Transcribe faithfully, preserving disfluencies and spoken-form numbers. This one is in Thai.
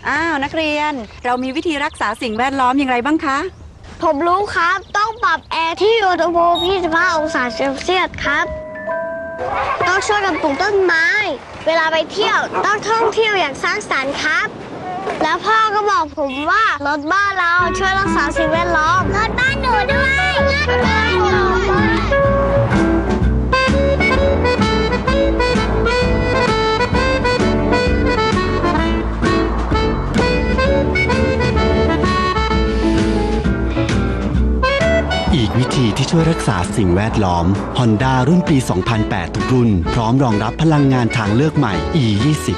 อ้าวนักเรียนเรามีวิธีรักษาสิ่งแวดล้อมอย่างไรบ้างคะผมรู้ครับต้องปรับแอร์ที่อุณหภูมิยี่สิบห้าองศาเซลเซียสครับต้องช่วยกันปลูกต้นไม้เวลาไปเที่ยวต้องท่องเที่ยวอย่างสร้างสรรค์ครับแล้วพ่อก็บอกผมว่ารถบ้านเราช่วยรักษาสิ่งแวดล้อมรถบ้านหนูด้วยรถบ้านหนูอีกวิธีที่ช่วยรักษาสิ่งแวดล้อม Honda รุ่นปี สองพันแปด ทุกรุ่นพร้อมรองรับพลังงานทางเลือกใหม่ อี ยี่สิบ